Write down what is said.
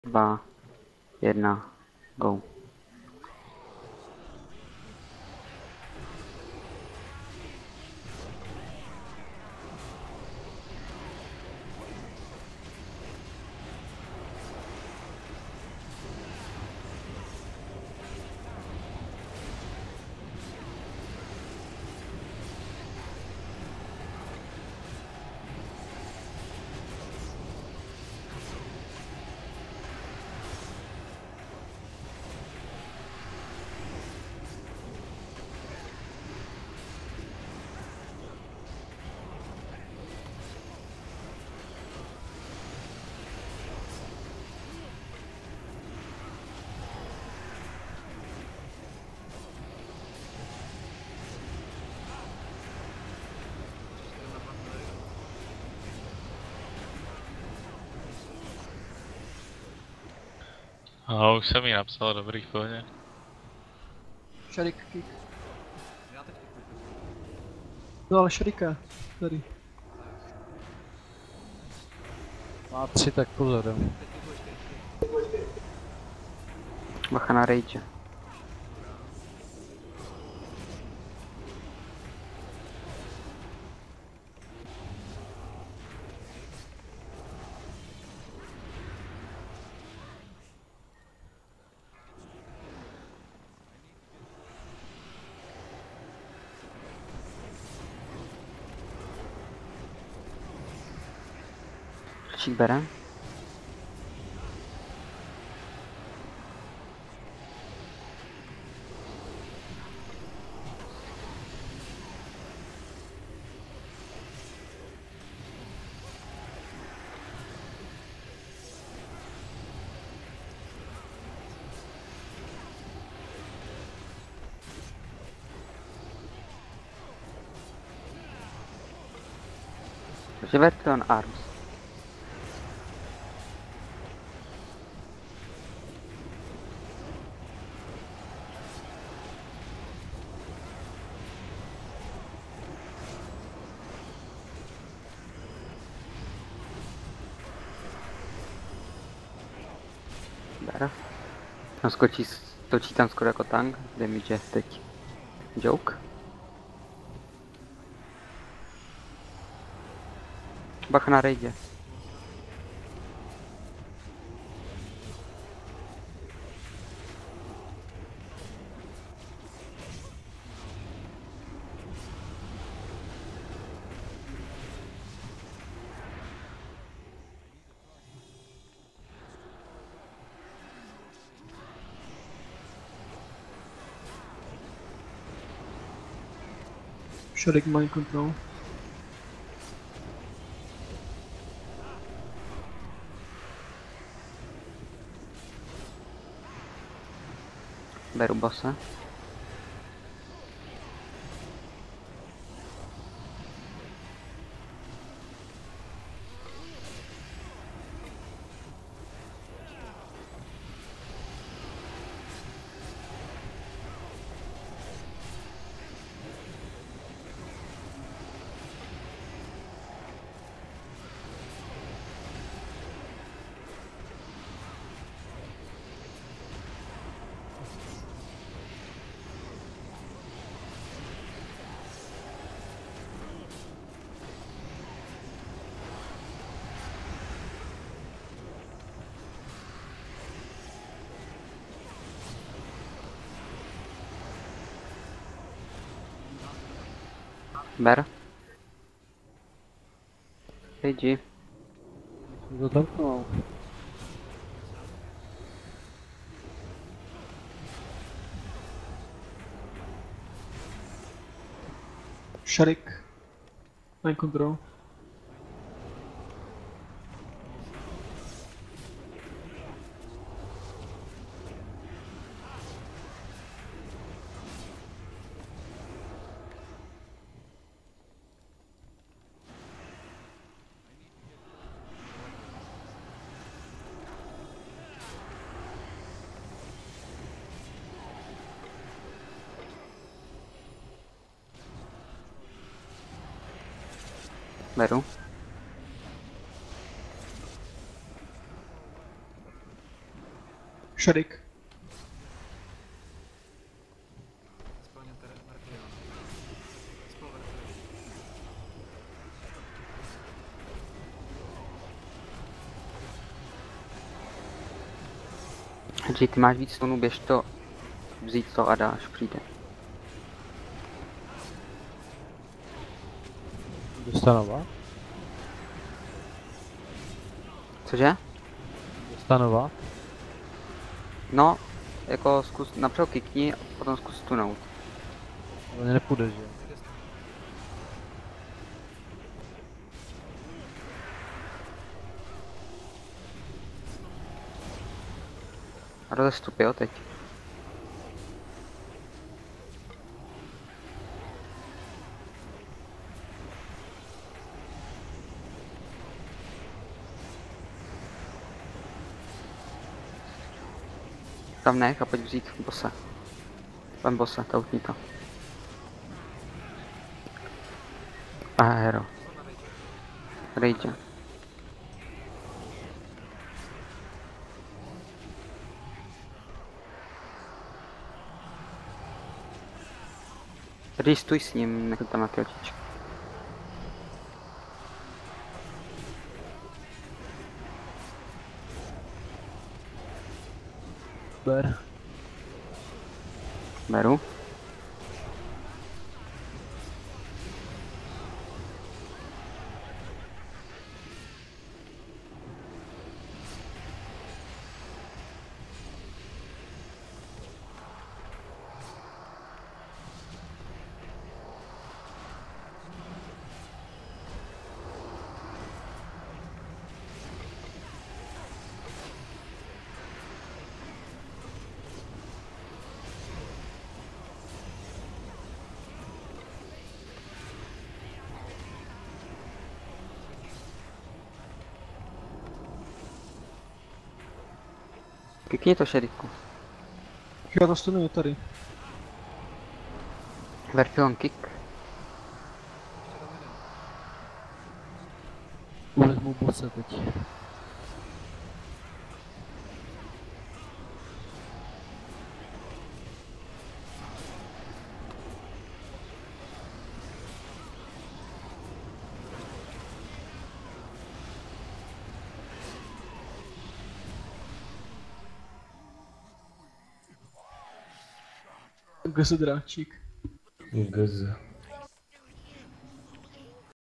2, 1, go. A už jsem jí napsal, dobrý, v pohodě. Šarik kick. No ale šarika, tady. Má 3, tak pozor. Bacha na rage. Klíčík bere. Reverton arms. Bere. No skočí, točí tam skoro jako tank, damage je teď joke. Bacha na rage. Šarik mind control. Beru bossa. Ber. Rage. Zatamknul. Šarik. Mind control. Beru. Šarik. Hedži, ty máš víc stunů, běž to vzít to a dáš, přijde. Dostanova? Cože? Dostanova? No, jako zkus, napřel kikni a potom zkus stunout. To nepůjde, že? A rozestup, jo, teď. Tam nech a pojď vzít bose. Vem bose, tautní to. A hero. Rage. Tady stůj s ním, nech tam na ty očičky. Ber. Beru. Klikni to, šeriku. Já to stunuju tady. Vertilon kick. Vezmu bose teď. Kde se dráčík? GZ.